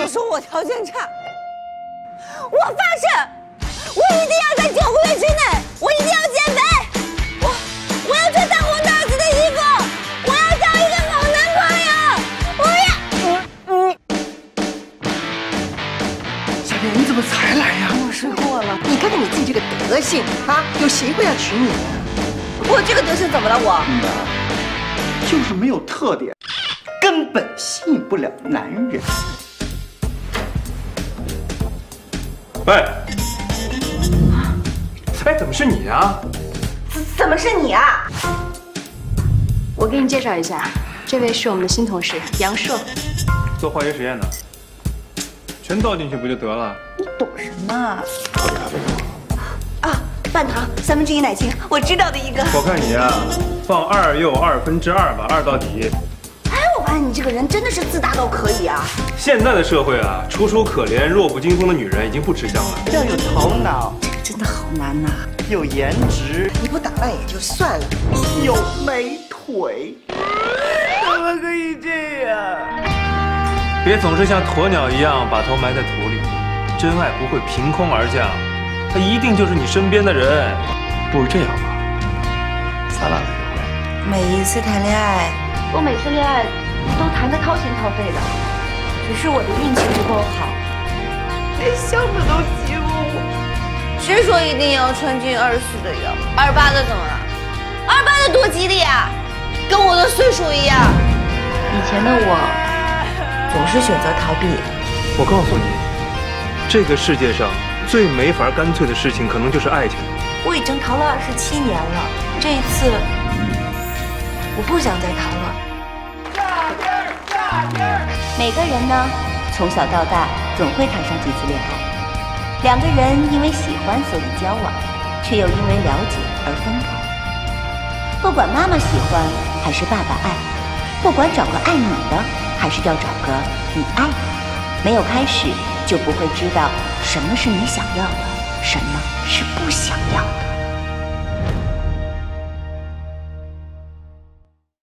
要说我条件差，我发誓，我一定要在9个月之内，我一定要减肥，我要穿大红大紫的衣服，我要找一个好男朋友，我要。 小莲，你怎么才来呀？ 我睡过了。你看看你自己这个德行啊，有谁会要娶你？ 我这个德行怎么了？我就是没有特点，根本吸引不了男人。 喂，哎，怎么是你啊？ 怎么是你啊？ 我给你介绍一下，这位是我们的新同事杨硕。 做化学实验的，全倒进去不就得了？ 你懂什么啊？啊，半糖1/3奶精，我知道的一个。 我看你啊，放2又2/2吧，2到底。 哎，我发现你这个人真的是自大到可以啊！ 现在的社会啊，楚楚可怜、弱不禁风的女人已经不吃香了。 要有头脑， 这个真的好难呐。 有颜值， 你不打扮也就算了， 有美腿，怎么可以这样？ 别总是像鸵鸟一样把头埋在土里。真爱不会凭空而降，它一定就是你身边的人。不如这样吧，咱俩来约会。 每一次谈恋爱， 我每次恋爱都谈得掏心掏肺的， 只是我的运气不够好，连箱子都挤过我。谁说一定要穿进24的腰？28的怎么了？28的多吉利啊，跟我的岁数一样。 以前的我总是选择逃避。 我告诉你，这个世界上最没法干脆的事情，可能就是爱情。 我已经逃了27年了，这一次我不想再逃了。 每个人呢，从小到大总会谈上几次恋爱。2个人因为喜欢所以交往，却又因为了解而分开。不管妈妈喜欢还是爸爸爱，不管找个爱你的还是要找个你爱的，没有开始就不会知道什么是你想要的，什么是不想要的。